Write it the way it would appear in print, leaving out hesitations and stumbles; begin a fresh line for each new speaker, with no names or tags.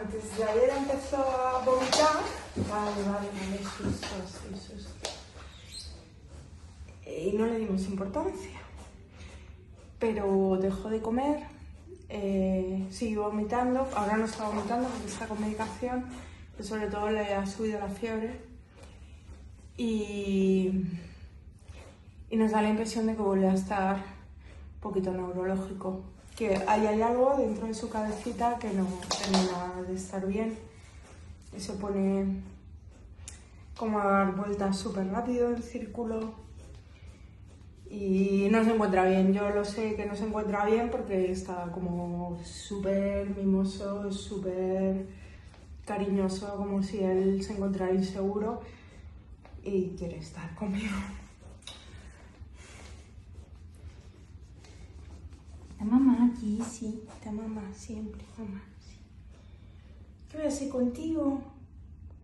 antes de ayer empezó a vomitar. Vale, susto. Y no le dimos importancia. Pero dejó de comer, siguió vomitando. Ahora no está vomitando porque está con medicación, pero sobre todo le ha subido la fiebre. Y nos da la impresión de que vuelve a estar un poquito neurológico. Que hay algo dentro de su cabecita que no termina de estar bien. Y se pone como a dar vueltas súper rápido en círculo. Y no se encuentra bien. Yo lo sé que no se encuentra bien porque está como súper mimoso, súper cariñoso, como si él se encontrara inseguro y quiere estar conmigo. La mamá aquí, sí, la mamá siempre, mamá, sí. ¿Qué voy a hacer contigo?